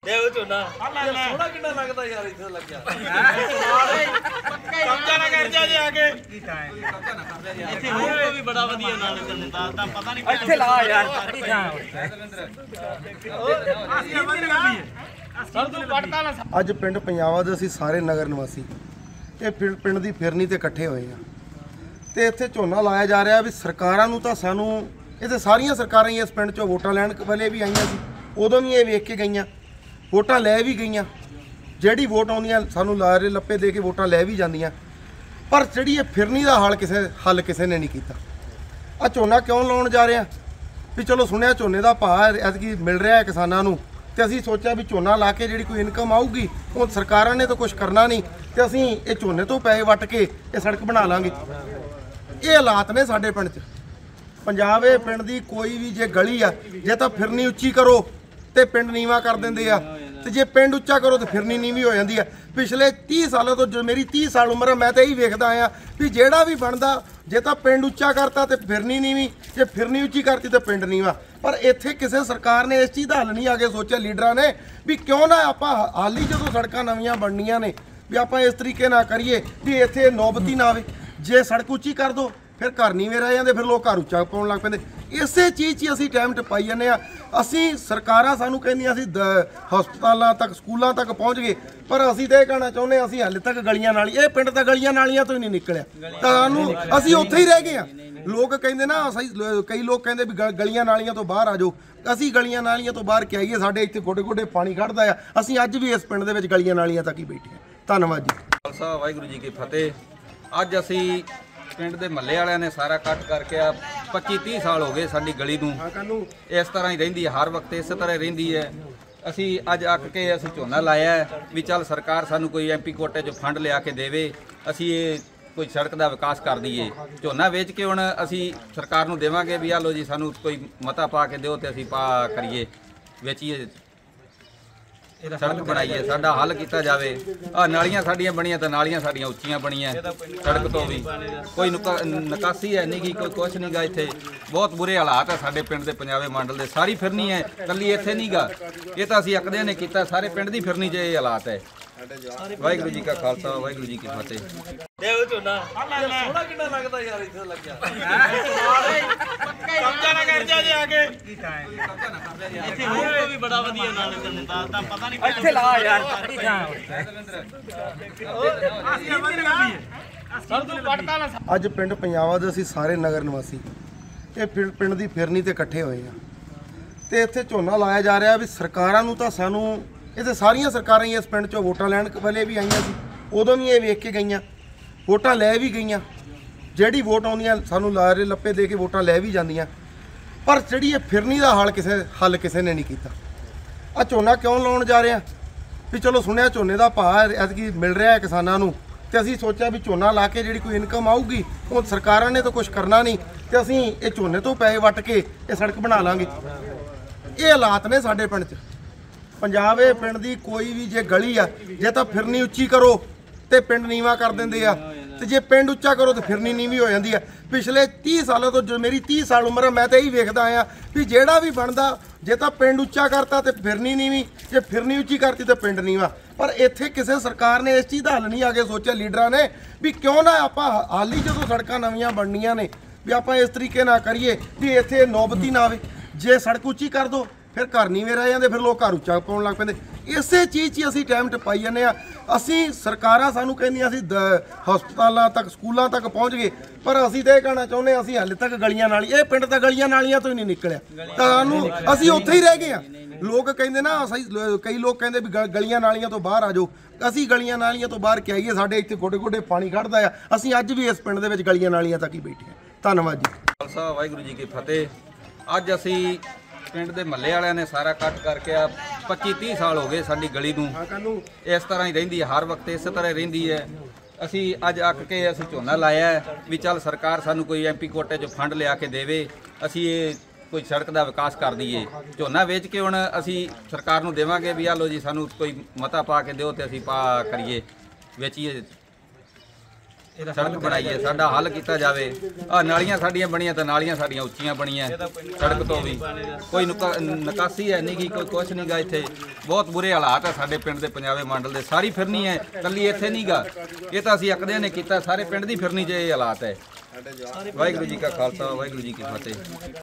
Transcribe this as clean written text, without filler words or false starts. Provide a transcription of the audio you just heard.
देव झोना सोना कितना लगता यार इधर लग गया कब्जा ना कर जा आगे इथे होर को भी बड़ा वधिया नाल करता ता पता नहीं इथे ला यार सर तू पड़ता ना ਅੱਜ ਪਿੰਡ ਪੰਜਾਬਾ ਦੇ ਅਸੀਂ ਸਾਰੇ ਨਗਰ ਨਿਵਾਸੀ ਇਹ ਪਿੰਡ ਦੀ ਫਿਰਨੀ ਤੇ ਇਕੱਠੇ ਹੋਏ ਆ ਤੇ ਇੱਥੇ ਝੋਨਾ ਲਾਇਆ ਜਾ ਰਿਹਾ ਵੀ ਸਰਕਾਰਾਂ ਨੂੰ ਤਾਂ ਸਾਨੂੰ ਇਹਦੇ ਸਾਰੀਆਂ ਸਰਕਾਰਾਂ ਹੀ ਇਸ ਪਿੰਡ 'ਚੋਂ ਵੋਟਾਂ ਲੈਣ ਵੇਲੇ ਵੀ ਆਈਆਂ ਸੀ ਉਦੋਂ ਵੀ ਇਹ ਵੇਖ ਕੇ ਗਈਆਂ ਵੋਟਾਂ ਲੈ ਵੀ ਗਈਆਂ ਜਿਹੜੀ ਵੋਟ ਆਉਂਦੀਆਂ ਸਾਨੂੰ ਲਾਰੇ ਲੱਪੇ ਦੇ ਕੇ ਵੋਟਾਂ ਲੈ ਵੀ ਜਾਂਦੀਆਂ ਪਰ ਜਿਹੜੀ ਇਹ ਫਿਰਨੀ ਦਾ ਹੱਲ ਕਿਸੇ ਨੇ ਨਹੀਂ ਕੀਤਾ ਆ ਝੋਨਾ ਕਿਉਂ ਲਾਉਣ ਜਾ ਰਹੇ ਆ ਵੀ ਚਲੋ ਸੁਣਿਆ ਝੋਨੇ ਦਾ ਭਾਅ ਐਤਕੀ ਮਿਲ ਰਿਹਾ ਹੈ ਕਿਸਾਨਾਂ ਨੂੰ ਤੇ ਅਸੀਂ ਸੋਚਿਆ ਵੀ ਝੋਨਾ ਲਾ ਕੇ ਜਿਹੜੀ ਕੋਈ ਇਨਕਮ ਆਊਗੀ ਉਹ ਸਰਕਾਰਾਂ ਨੇ ਤਾਂ ਕੁਝ ਕਰਨਾ ਨਹੀਂ ਤੇ ਅਸੀਂ ਇਹ ਝੋਨੇ ਤੋਂ ਪੈਸੇ ਵੱਟ ਕੇ ਇਹ ਸੜਕ ਬਣਾ ਲਾਂਗੇ ਇਹ ਹਾਲਾਤ ਨੇ ਸਾਡੇ ਪਿੰਡ 'ਚ ਪੰਜਾਬ ਇਹ ਪਿੰਡ ਦੀ ਕੋਈ ਵੀ ਜੇ ਗਲੀ ਆ ਜੇ ਤਾਂ ਫਿਰਨੀ ਉੱਚੀ ਕਰੋ ਤੇ ਪਿੰਡ ਨੀਵਾ ਕਰ ਦਿੰਦੇ ਆ ਤੇ ਜੇ ਪਿੰਡ ਉੱਚਾ ਕਰੋ ਤੇ ਫਿਰਨੀ ਨੀਵੀਂ ਹੋ ਜਾਂਦੀ ਆ ਪਿਛਲੇ 30 ਸਾਲਾਂ ਤੋਂ ਜੋ ਮੇਰੀ 30 ਸਾਲ ਉਮਰ ਹੈ ਮੈਂ ਤਾਂ ਇਹੀ ਵੇਖਦਾ ਆਇਆ ਵੀ ਜਿਹੜਾ ਵੀ ਬਣਦਾ ਜੇ ਤਾਂ ਪਿੰਡ ਉੱਚਾ ਕਰਤਾ ਤੇ ਫਿਰਨੀ ਨੀਵੀਂ ਜੇ ਫਿਰਨੀ ਉੱਚੀ ਕਰਤੀ ਤੇ ਪਿੰਡ ਨੀਵਾ ਪਰ ਇੱਥੇ ਕਿਸੇ ਸਰਕਾਰ ਨੇ ਇਸ ਚੀਜ਼ ਦਾ ਹੱਲ ਨਹੀਂ ਆ ਕੇ ਸੋਚਿਆ ਲੀਡਰਾਂ ਨੇ ਵੀ ਕਿਉਂ ਨਾ ਆਪਾਂ ਹਾਲੀ ਜਦੋਂ ਸੜਕਾਂ ਨਵੀਆਂ ਬਣਨੀਆਂ ਨੇ ਵੀ ਆਪਾਂ ਇਸ ਤਰੀਕੇ ਨਾਲ ਕਰੀਏ ਵੀ ਇੱਥੇ ਨੌਬਤੀ ਨਾ ਆਵੇ ਜੇ ਸੜਕ ਉੱਚੀ ਕਰ ਦੋ ਫਿਰ ਘਰ ਨੀਵੇਂ ਰਹਿ ਜਾਂਦੇ ਫਿਰ ਲੋਕ ਘਰ ਉੱਚਾ ਪਾਉਣ ਲੱਗ ਪੈਂਦੇ ਇਸੇ ਚੀਜ਼ 'ਚ ਅਸੀਂ ਟਾਈਮ ਟਪਾਈ ਜਾਂਦੇ ਆ ਅਸੀਂ ਸਰਕਾਰਾਂ ਸਾਨੂੰ ਕਹਿੰਦੀਆਂ ਅਸੀਂ ਹਸਪਤਾਲਾਂ ਤੱਕ ਸਕੂਲਾਂ ਤੱਕ ਪਹੁੰਚ ਗਏ ਪਰ ਅਸੀਂ ਤਾਂ ਇਹ ਕਹਿਣਾ ਚਾਹੁੰਦੇ ਅਸੀਂ ਹਾਲੇ ਤੱਕ ਗਲੀਆਂ ਨਾਲੀ ਇਹ ਪਿੰਡ ਤਾਂ ਗਲੀਆਂ ਨਾਲੀਆਂ ਤੋਂ ਹੀ ਨਹੀਂ ਨਿਕਲਿਆ ਤੁਹਾਨੂੰ ਅਸੀਂ ਉੱਥੇ ਹੀ ਰਹਿ ਗਏ ਆ ਲੋਕ ਕਹਿੰਦੇ ਨਾ ਕਈ ਲੋਕ ਕਹਿੰਦੇ ਵੀ ਗਲੀਆਂ ਨਾਲੀਆਂ ਤੋਂ ਬਾਹਰ ਆ ਜਾਓ ਅਸੀਂ ਗਲੀਆਂ ਨਾਲੀਆਂ ਤੋਂ ਬਾਹਰ ਕਿ ਆਈਏ ਸਾਡੇ ਇੱਥੇ ਗੋਡੇ ਗੋਡੇ ਪਾਣੀ ਖੜਦਾ ਆ ਅਸੀਂ ਅੱਜ ਵੀ ਇਸ ਪਿੰਡ ਦੇ ਵਿੱਚ ਗਲੀਆਂ ਨਾਲੀਆਂ ਤੱਕ ਹੀ ਬੈਠੇ ਹਾਂ ਧੰਨਵਾਦ ਜੀ ਖਾਲਸਾ ਵਾਹਿਗੁਰੂ ਜੀ ਕੀ ਫਤਿਹ ਅੱਜ ਅਸੀਂ ਪਿੰਡ ਦੇ ਮੱਲੇ ਵਾਲਿਆਂ ਨੇ ਸਾਰਾ ਕੱਟ ਕਰਕੇ ਆ 25-30 ਸਾਲ ਹੋ ਗਏ ਸਾਡੀ ਗਲੀ ਨੂੰ ਇਸ ਤਰ੍ਹਾਂ ਹੀ ਰਹਿੰਦੀ ਹੈ ਹਰ ਵਕਤ ਇਸੇ ਤਰ੍ਹਾਂ ਰਹਿੰਦੀ ਹੈ ਅਸੀਂ ਅੱਜ ਅੱਕ ਕੇ ਅਸੀਂ ਝੋਨਾ ਲਾਇਆ ਵੀ ਚੱਲ ਸਰਕਾਰ ਸਾਨੂੰ ਕੋਈ ਐਮਪੀ ਕੋਟੇ 'ਚ ਫੰਡ ਲਿਆ ਕੇ ਦੇਵੇ ਅਸੀਂ ਇਹ ਕੋਈ ਸੜਕ ਦਾ ਵਿਕਾਸ ਕਰ ਦਈਏ ਝੋਨਾ ਵੇਚ ਕੇ ਹੁਣ ਅਸੀਂ ਸਰਕਾਰ ਨੂੰ ਦੇਵਾਂਗੇ ਵੀ ਆ ਲੋ ਜੀ ਸਾਨੂੰ ਕੋਈ ਮਤਾ ਪਾ ਕੇ ਦਿਓ ਤੇ ਅਸੀਂ ਕਰੀਏ ਵੇਚੀਏ ਸੜਕ ਬਣਾਈਏ ਸਾਡਾ ਹੱਲ ਕੀਤਾ ਜਾਵੇ ਆ ਨਾਲੀਆਂ ਸਾਡੀਆਂ ਬਣੀਆਂ ਤਾਂ ਨਾਲੀਆਂ ਸਾਡੀਆਂ ਉੱਚੀਆਂ ਬਣੀਆਂ ਸੜਕ ਤੋਂ ਵੀ ਕੋਈ ਨਿਕਾਸੀ ਹੈ ਨਹੀਂ ਗੀ ਕੋਈ ਕੁਛ ਨਹੀਂ ਗਾ ਇੱਥੇ ਬਹੁਤ ਬੁਰੇ ਹਾਲਾਤ ਹੈ ਸਾਡੇ ਪਿੰਡ ਦੇ ਪੰਜਾਬੇ ਮੰਡਲ ਦੇ ਸਾਰੀ ਫਿਰਨੀ ਹੈ ਕੱਲੀ ਇੱਥੇ ਨਹੀਂ ਗਾ ਇਹ ਤਾਂ ਅਸੀਂ ਅਕਦਿਆਂ ਨੇ ਕੀਤਾ ਸਾਰੇ ਪਿੰਡ ਦੀ ਫਿਰਨੀ 'ਚ ਇਹ ਹਾਲਾਤ ਹੈ ਵਾਹਿਗੁਰੂ ਜੀ ਕਾ ਖਾਲਸਾ ਵਾਹਿਗੁਰੂ ਜੀ ਕੀ ਫਤਿਹ देव झोना सोना कितना लगता यार इधर लग गया कब्जा ना कर जा आगे इथे होर को भी बड़ा वधिया नाल करता ता पता नहीं इथे ला यार सर तू पड़ता ना ਅੱਜ ਪਿੰਡ ਪੰਜਾਬਾ ਦੇ ਅਸੀਂ ਸਾਰੇ ਨਗਰ ਨਿਵਾਸੀ ਇਹ ਪਿੰਡ ਦੀ ਫਿਰਨੀ ਤੇ ਇਕੱਠੇ ਹੋਏ ਆ ਤੇ ਇੱਥੇ ਝੋਨਾ ਲਾਇਆ ਜਾ ਰਿਹਾ ਵੀ ਸਰਕਾਰਾਂ ਨੂੰ ਤਾਂ ਸਾਨੂੰ ਇਹਦੇ ਸਾਰੀਆਂ ਸਰਕਾਰਾਂ ਹੀ ਇਸ ਪਿੰਡ 'ਚੋਂ ਵੋਟਾਂ ਲੈਣ ਵੇਲੇ ਵੀ ਆਈਆਂ ਸੀ ਉਦੋਂ ਵੀ ਇਹ ਵੇਖ ਕੇ ਗਈਆਂ ਵੋਟਾਂ ਲੈ ਵੀ ਗਈਆਂ ਜਿਹੜੀ ਵੋਟ ਆਉਂਦੀਆਂ ਸਾਨੂੰ ਲਾਰੇ ਲੱਪੇ ਦੇ ਕੇ ਵੋਟਾਂ ਲੈ ਵੀ ਜਾਂਦੀਆਂ ਪਰ ਜਿਹੜੀ ਇਹ ਫਿਰਨੀ ਦਾ ਹੱਲ ਕਿਸੇ ਨੇ ਨਹੀਂ ਕੀਤਾ ਆ ਝੋਨਾ ਕਿਉਂ ਲਾਉਣ ਜਾ ਰਹੇ ਆ ਵੀ ਚਲੋ ਸੁਣਿਆ ਝੋਨੇ ਦਾ ਭਾਅ ਐਤਕੀ ਮਿਲ ਰਿਹਾ ਹੈ ਕਿਸਾਨਾਂ ਨੂੰ ਤੇ ਅਸੀਂ ਸੋਚਿਆ ਵੀ ਝੋਨਾ ਲਾ ਕੇ ਜਿਹੜੀ ਕੋਈ ਇਨਕਮ ਆਊਗੀ ਉਹ ਸਰਕਾਰਾਂ ਨੇ ਤਾਂ ਕੁਝ ਕਰਨਾ ਨਹੀਂ ਤੇ ਅਸੀਂ ਇਹ ਝੋਨੇ ਤੋਂ ਪੈਸੇ ਵੱਟ ਕੇ ਇਹ ਸੜਕ ਬਣਾ ਲਾਂਗੇ ਇਹ ਹਾਲਾਤ ਨੇ ਸਾਡੇ ਪਿੰਡ 'ਚ ਪੰਜਾਬ ਇਹ ਪਿੰਡ ਦੀ ਕੋਈ ਵੀ ਜੇ ਗਲੀ ਆ ਜੇ ਤਾਂ ਫਿਰਨੀ ਉੱਚੀ ਕਰੋ ਤੇ ਪਿੰਡ ਨੀਵਾ ਕਰ ਦਿੰਦੇ ਆ ਤੇ ਜੇ ਪਿੰਡ ਉੱਚਾ ਕਰੋ ਤੇ ਫਿਰਨੀ ਨੀਵੀਂ ਹੋ ਜਾਂਦੀ ਆ ਪਿਛਲੇ 30 ਸਾਲਾਂ ਤੋਂ ਜੋ ਮੇਰੀ 30 ਸਾਲ ਉਮਰ ਹੈ ਮੈਂ ਤਾਂ ਇਹੀ ਵੇਖਦਾ ਆਇਆ ਵੀ ਜਿਹੜਾ ਵੀ ਬਣਦਾ ਜੇ ਤਾਂ ਪਿੰਡ ਉੱਚਾ ਕਰਤਾ ਤੇ ਫਿਰਨੀ ਨੀਵੀਂ ਜੇ ਫਿਰਨੀ ਉੱਚੀ ਕਰਤੀ ਤੇ ਪਿੰਡ ਨੀਵਾ ਪਰ ਇੱਥੇ ਕਿਸੇ ਸਰਕਾਰ ਨੇ ਇਸ ਚੀਜ਼ ਦਾ ਹੱਲ ਨਹੀਂ ਆ ਕੇ ਸੋਚਿਆ ਲੀਡਰਾਂ ਨੇ ਵੀ ਕਿਉਂ ਨਾ ਆਪਾਂ ਹਾਲੀ ਜਦੋਂ ਸੜਕਾਂ ਨਵੀਆਂ ਬਣਨੀਆਂ ਨੇ ਵੀ ਆਪਾਂ ਇਸ ਤਰੀਕੇ ਨਾਲ ਕਰੀਏ ਵੀ ਇੱਥੇ ਨੌਬਤੀ ਨਾ ਆਵੇ ਜੇ ਸੜਕ ਉੱਚੀ ਕਰ ਦੋ ਫਿਰ ਘਰ ਨੀਵੇਂ ਰਹਿ ਜਾਂਦੇ ਫਿਰ ਲੋਕ ਘਰ ਉੱਚਾ ਪਾਉਣ ਲੱਗ ਪੈਂਦੇ ਇਸੇ ਚੀਜ਼ 'ਚ ਅਸੀਂ ਟਾਈਮ ਟਪਾਈ ਜਾਂਦੇ ਆ ਅਸੀਂ ਸਰਕਾਰਾਂ ਸਾਨੂੰ ਕਹਿੰਦੀਆਂ ਅਸੀਂ ਹਸਪਤਾਲਾਂ ਤੱਕ ਸਕੂਲਾਂ ਤੱਕ ਪਹੁੰਚ ਗਏ ਪਰ ਅਸੀਂ ਤਾਂ ਇਹ ਕਹਿਣਾ ਚਾਹੁੰਦੇ ਅਸੀਂ ਹਾਲੇ ਤੱਕ ਗਲੀਆਂ ਨਾਲੀ ਇਹ ਪਿੰਡ ਤਾਂ ਗਲੀਆਂ ਨਾਲੀਆਂ ਤੋਂ ਹੀ ਨਹੀਂ ਨਿਕਲਿਆ ਤੁਹਾਨੂੰ ਅਸੀਂ ਉੱਥੇ ਹੀ ਰਹਿ ਗਏ ਆ ਲੋਕ ਕਹਿੰਦੇ ਨਾ ਕਈ ਲੋਕ ਕਹਿੰਦੇ ਵੀ ਗਲੀਆਂ ਨਾਲੀਆਂ ਤੋਂ ਬਾਹਰ ਆ ਜਾਓ ਅਸੀਂ ਗਲੀਆਂ ਨਾਲੀਆਂ ਤੋਂ ਬਾਹਰ ਕਿ ਆਈਏ ਸਾਡੇ ਇੱਥੇ ਗੋਡੇ ਗੋਡੇ ਪਾਣੀ ਖੜਦਾ ਆ ਅਸੀਂ ਅੱਜ ਵੀ ਇਸ ਪਿੰਡ ਦੇ ਵਿੱਚ ਗਲੀਆਂ ਨਾਲੀਆਂ ਤੱਕ ਹੀ ਬੈਠੇ ਹਾਂ ਧੰਨਵਾਦ ਜੀ ਖਾਲਸਾ ਵਾਹਿਗੁਰੂ ਜੀ ਕੀ ਫਤਿਹ ਅੱਜ ਅਸੀਂ ਪਿੰਡ ਦੇ ਮੱਲੇ ਵਾਲਿਆਂ ਨੇ ਸਾਰਾ ਕੱਟ ਕਰਕੇ ਆ 25-30 ਸਾਲ ਹੋ ਗਏ ਸਾਡੀ ਗਲੀ ਨੂੰ ਇਸ ਤਰ੍ਹਾਂ ਹੀ ਰਹਿੰਦੀ ਹੈ ਹਰ ਵਕਤ ਇਸੇ ਤਰ੍ਹਾਂ ਰਹਿੰਦੀ ਹੈ ਅਸੀਂ ਅੱਜ ਅੱਕ ਕੇ ਅਸੀਂ ਝੋਨਾ ਲਾਇਆ ਵੀ ਚੱਲ ਸਰਕਾਰ ਸਾਨੂੰ ਕੋਈ ਐਮਪੀ ਕੋਟੇ 'ਚ ਫੰਡ ਲਿਆ ਕੇ ਦੇਵੇ ਅਸੀਂ ਇਹ ਕੋਈ ਸੜਕ ਦਾ ਵਿਕਾਸ ਕਰ ਦਈਏ ਝੋਨਾ ਵੇਚ ਕੇ ਹੁਣ ਅਸੀਂ ਸਰਕਾਰ ਨੂੰ ਦੇਵਾਂਗੇ ਵੀ ਆ ਲੋ ਜੀ ਸਾਨੂੰ ਕੋਈ ਮਤਾ ਪਾ ਕੇ ਦਿਓ ਤੇ ਅਸੀਂ ਕਰੀਏ ਵੇਚੀਏ ਸੜਕ ਬਣਾਈ ਹੈ, ਸਾਡਾ ਹੱਲ ਕੀਤਾ ਜਾਵੇ। ਆ ਨਾਲੀਆਂ ਸਾਡੀਆਂ ਬਣੀਆਂ ਤਾਂ ਨਾਲੀਆਂ ਸਾਡੀਆਂ ਉੱਚੀਆਂ ਬਣੀਆਂ ਸੜਕ ਤੋਂ ਵੀ ਕੋਈ ਨਿਕਾਸੀ ਹੈ ਨਹੀਂ ਗੀ, ਕੋਈ ਕੁਛ ਨਹੀਂ ਗਾ। ਇੱਥੇ ਬਹੁਤ ਬੁਰੇ ਹਾਲਾਤ ਹੈ ਸਾਡੇ ਪਿੰਡ ਦੇ ਪੰਜਾਬੇ ਮੰਡਲ ਦੇ। ਸਾਰੀ ਫਿਰਨੀ ਹੈ, ਕੱਲੀ ਇੱਥੇ ਨਹੀਂ ਗਾ, ਇਹ ਤਾਂ ਅਸੀਂ ਅਕਦਿਆਂ ਨੇ ਕੀਤਾ, ਸਾਰੇ ਪਿੰਡ ਦੀ ਫਿਰਨੀ 'ਚ ਇਹ ਹਾਲਾਤ ਹੈ। ਵਾਹਿਗੁਰੂ ਜੀ ਕਾ ਖਾਲਸਾ, ਵਾਹਿਗੁਰੂ ਜੀ ਕੀ ਫਤਿਹ।